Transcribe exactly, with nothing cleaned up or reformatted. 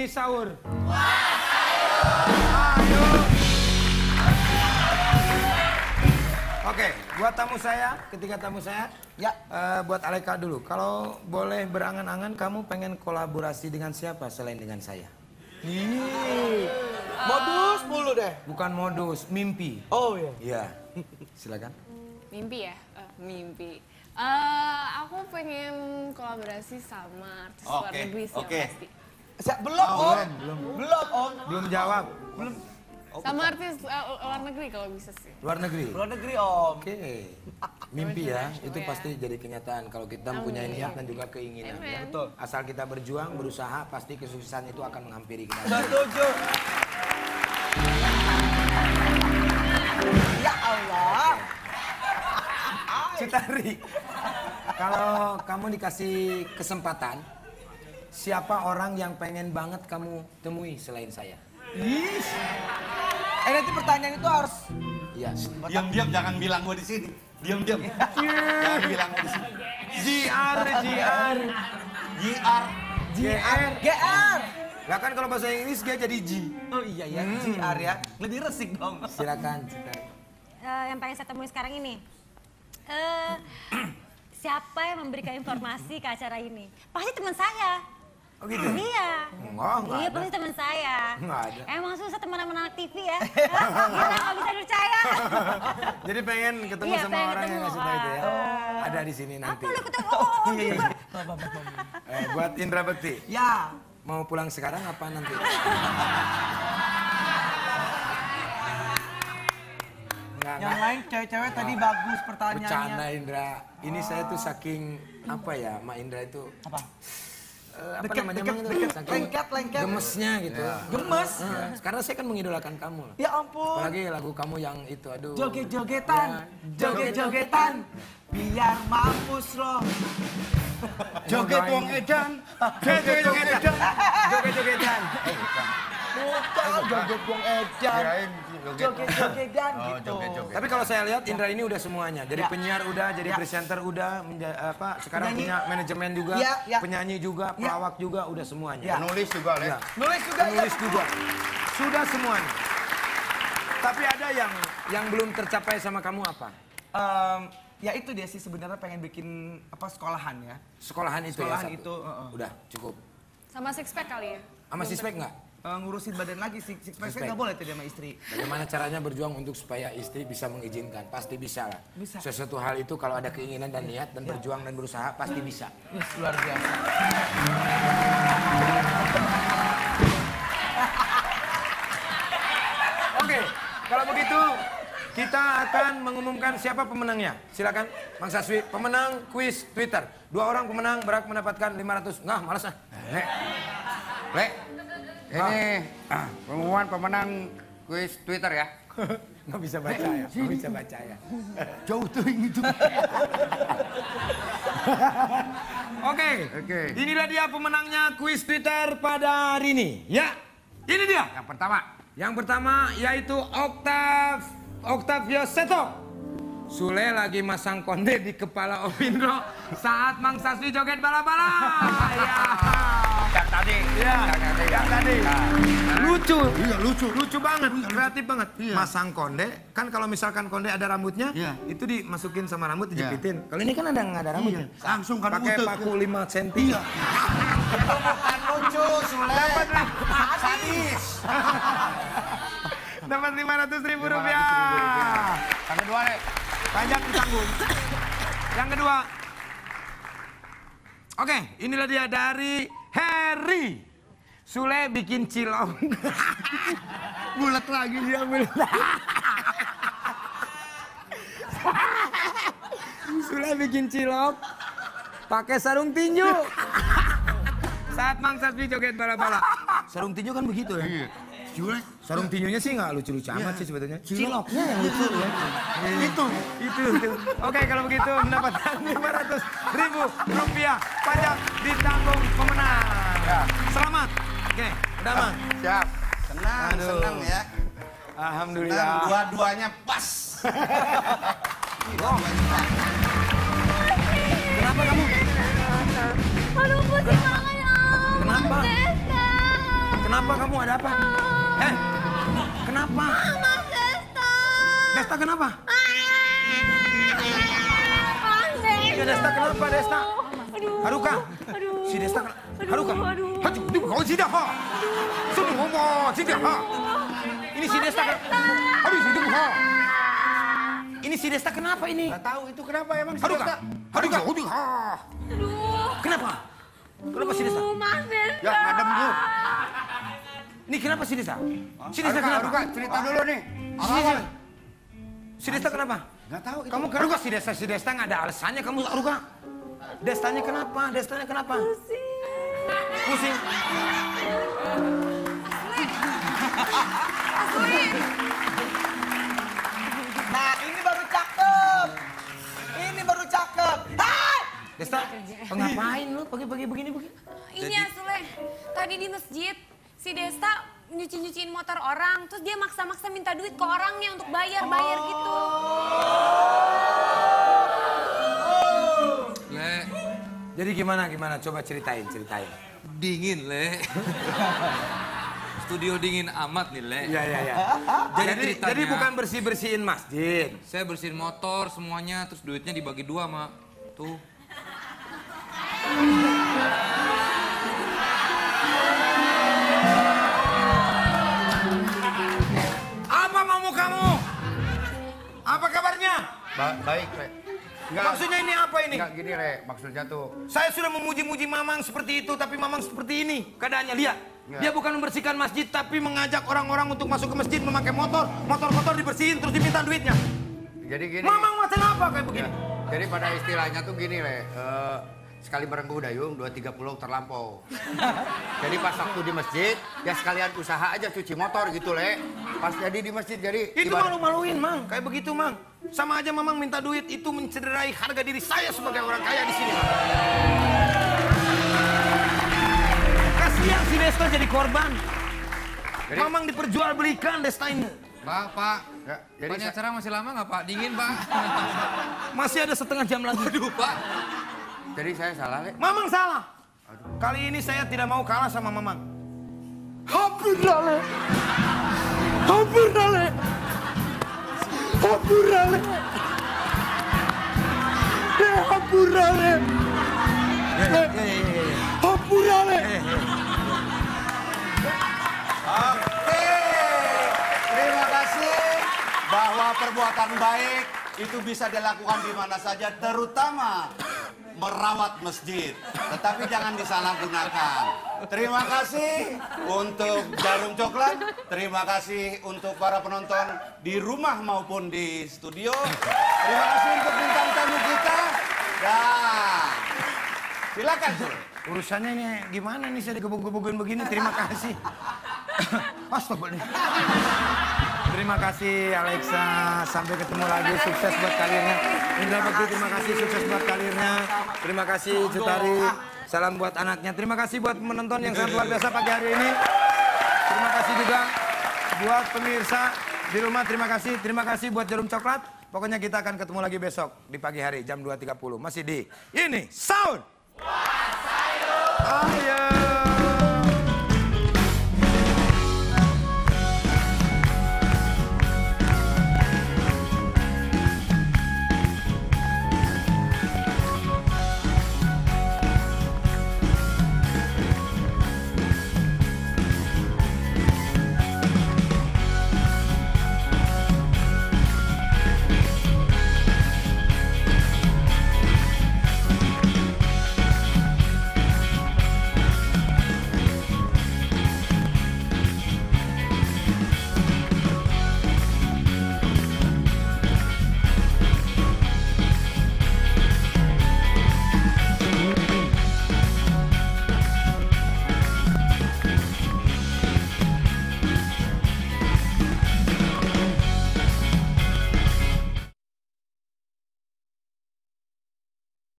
Kuis sahur. Ayo. Oke, buat tamu saya, ketiga tamu saya, Ya. eh, buat Aleka dulu. Kalau boleh berangan-angan, kamu pengen kolaborasi dengan siapa selain dengan saya? Ih, modus mulu deh. Bukan modus, mimpi. Oh iya. Iya, silakan. Mimpi ya? Eh, mimpi. Eh, aku pengen kolaborasi sama artis luar Oke, negeri sih oke. yang pasti. Siap, belum Oh, om. belum. Belum om. Belum jawab. Belum. Sama artis eh, luar negeri kalau bisa sih. Luar negeri. Luar negeri om. Oke, mimpi ya, International, itu ya. pasti jadi kenyataan kalau kita mempunyai Amin. niat dan juga keinginan. Amin. Ya. Betul. Asal kita berjuang, berusaha, pasti kesuksesan itu akan menghampiri kita. Setuju. Ya Allah. Citari, kalau kamu dikasih kesempatan, siapa orang yang pengen banget kamu temui selain saya? Ih. Eh nanti pertanyaan itu harus. Iya. Diam-diam jangan bilang gua di sini. Diam-diam. Jangan bilang gua di sini. J R, J R, J R. J R. G R. Lah kan kalau bahasa Inggris dia jadi G. Oh iya ya, G R ya. Lebih resik dong. Silakan, Citari. Eh, yang pengen saya temui sekarang ini. Eh, siapa yang memberikan informasi ke acara ini? Pasti teman saya. Oh gitu? Iya. Enggak, enggak Iya, ada. pasti teman saya. Enggak ada. Emang susah teman-teman anak T V ya. Gila, nggak bisa percaya. Jadi pengen ketemu Iya, sama pengen orang yang ketemu. ngasih tahu itu ya. Ah. Ada di sini nanti. Apa lu ketemu? Oh, oh, oh, gitu. Eh, buat Indra Bekti, Ya. mau pulang sekarang apa nanti? Enggak, Yang enggak. lain cewek-cewek tadi bagus pertanyaannya. Bercanda Indra. Ini saya tuh saking apa ya, Mak Indra itu Apa? eh, apa Deket, namanya deket, Mang, itu? deket. Saking Lengket, lengket. gemesnya gitu. Gemes? Eh, karena saya kan mengidolakan kamu. lah. Ya ampun. Apalagi lagu kamu yang itu, aduh. Joget-jogetan, Ya. joget-jogetan, biar mampus loh. Joget wong edan. Joget-jogetan. Joget-jogetan. Bukan joget wong edan, Kirain joget. joget-jogetan Oh, gitu. joget-joget. Tapi kalau saya lihat Indra ini udah semuanya. Jadi Ya. penyiar udah, jadi Ya. presenter udah, menja- apa sekarang Penyanyi. punya manajemen juga, Ya, ya. penyanyi juga, Ya. pelawak juga, udah semuanya. Ya. Nulis juga, Le. Ya. Nulis juga ya. Penulis juga. Sudah semuanya. Tapi ada yang yang belum tercapai sama kamu apa? Em, ya itu dia sih sebenarnya pengen bikin apa sekolahan ya. Sekolahan itu Sekolahan ya satu. itu, uh-uh. Udah cukup. Sama six pack kali ya? Sama sispek nggak? Eh, ngurusin badan lagi sih, six pack Six pack. nggak boleh tuh dia sama istri. Bagaimana caranya berjuang untuk supaya istri bisa mengizinkan? Pasti bisa lah. Bisa. Sesuatu hal itu kalau ada keinginan dan niat dan berjuang dan berusaha pasti bisa. Yes, luar biasa. Oke, kalau begitu kita akan mengumumkan siapa pemenangnya. Silakan, Bang Saswi, pemenang kuis Twitter. Dua orang pemenang berhak mendapatkan lima ratus. Nggak, malas ah. Le, Le, ini ah, pengumuman pemenang kuis Twitter ya. Nggak bisa baca ya, nggak bisa baca ya. Jauh tuh ini tuh. Oke, Oke. inilah dia pemenangnya kuis Twitter pada hari ini. Ya, ini dia. Yang pertama, Yang pertama yaitu Oktav, Oktavio Seto. Sule lagi masang konde di kepala Om Indro saat Mang Saswi joget bala-bala. Ya. yang tadi, Ya, yang tadi, yang tadi. Nah, Lucu. Iya, lucu. Lucu banget, kreatif banget. Iya. Masang konde, kan kalau misalkan konde ada rambutnya, Iya. itu dimasukin sama rambut Iya. dijepitin. Kalau ini kan ada nggak ada rambutnya. Langsung kan Pakai utuh. paku lima senti. Iya. Bukan lucu, Sule. Dapat Sadis. dapat lima ratus ribu lima ratus rupiah. ribu rupiah. Yang kedua, Le. Pajak ditanggung. Yang kedua. Oke, inilah dia dari Harry. Sule bikin cilok. Bulat lagi. Dia bulat. Sule bikin cilok pakai sarung tinju. Saat Mang Saswi joget bala-bala. Sarung tinju kan begitu ya? Iya. Sule. Sarung tinjunya sih nggak lucu-lucu amat sih sebetulnya. Ciloknya yang lucu ya. Itu. Itu, itu. Oke, kalau begitu mendapatkan lima ratus ribu rupiah pajak ditanggung pemenang. Ya. Selamat. Oke, udah Mang. Siap. Senang, Aduh. senang ya. Alhamdulillah. Senang, dua-duanya pas. Dua-duanya pas. Kenapa kamu? Aduh, pusing banget ya. Kenapa? Desa. Kenapa kamu ada apa? Eh, kenapa? Mas Desta. Desta kenapa? Mas Desta. Ya Desta kenapa Desta? Aduh. Haruka. Aduh. Si Desta kenapa? Aduh, Haruka. aduh. Haji, ini kau tidak ha. Sudah ngomong, tidak ha. Ini si Desta. Aduh, sudah ha. Ini si Desta kenapa ini? Nggak tahu itu kenapa emang si Haruka. Desta? Haruka. Haruka. Aduh. Kenapa? Kenapa si Desta? Aduh, Mas Desta. Ya ngadem lu. Ini kenapa si Desta? Si Desta Haruka, kenapa? Haruka, cerita dulu nih. Si Desta. Si Desta kenapa? Nggak tahu itu. Kamu Haruka si Desta, si Desta nggak ada alasannya kamu Haruka. Destanya kenapa? Destanya kenapa? Pusing. Nah, ini baru cakep. Ini baru cakep. Hai! Desta, ngapain lu pagi-pagi begini begini? Ini ya Sule, tadi di masjid si Desta nyuci-nyuciin motor orang, terus dia maksa-maksa minta duit ke orangnya untuk bayar-bayar gitu. Le, jadi gimana gimana? Coba ceritain, ceritain. Dingin, Le. Studio dingin amat nih, Le. Iya iya iya. Jadi Jadi, ceritanya- jadi bukan bersih bersihin masjid. Saya bersihin motor semuanya, terus duitnya dibagi dua, Mak. Tuh. Apa mau kamu? Apa kabarnya? Ba- baik, Le. Nggak, Maksudnya ini apa ini? nggak gini, Le. Maksudnya tuh. Saya sudah memuji-muji Mamang seperti itu, tapi Mamang seperti ini keadaannya. Lihat, Ya. dia bukan membersihkan masjid, tapi mengajak orang-orang untuk masuk ke masjid memakai motor. Motor kotor dibersihin, terus diminta duitnya. Jadi gini. Mamang macam apa kayak Ya, begini? jadi pada istilahnya tuh gini, Le. Eh, sekali berenggu dayung, dua tiga pulau terlampau. Jadi pas waktu di masjid, ya sekalian usaha aja cuci motor gitu, Le. Pas jadi di masjid, jadi... Itu ibarat- malu-maluin, Mang. Kayak begitu, Mang. Sama aja Mamang minta duit, itu mencederai harga diri saya sebagai orang kaya di sini. Kasihan si Desta jadi korban. Jadi- Mamang diperjualbelikan Desta ini. Pak, Pak. Ya, jadi Jadi sa- acara masih lama nggak, Pak? Dingin, Pak. Masih ada setengah jam lagi. Aduh, Pak. jadi saya salah, Le. Mamang salah. Kali ini saya tidak mau kalah sama Mamang. Hampir dale. Hampir dale. Hampir dale. Eh, hampir dale. Hampir dale. Oke, terima kasih bahwa perbuatan baik itu bisa dilakukan di mana saja, terutama merawat masjid. Tetapi jangan disalahgunakan. Terima kasih untuk Jarum Coklat. Terima kasih untuk para penonton di rumah maupun di studio. Terima kasih untuk bintang tamu kita. Dan silakan, Sur. Urusannya ini gimana nih saya digebuk-gebukin begini? Terima kasih. Astagfirullah. Terima kasih Alexa. Sampai ketemu lagi. Sukses buat karirnya. Indra Bekti, terima kasih. Sukses buat karirnya. Terima kasih Cutari. Salam buat anaknya. Terima kasih buat penonton yang sangat luar biasa pagi hari ini. Terima kasih juga buat pemirsa di rumah. Terima kasih. Terima kasih buat Jarum Coklat. Pokoknya kita akan ketemu lagi besok di pagi hari jam dua tiga puluh. Masih di ini Sound. Ayo.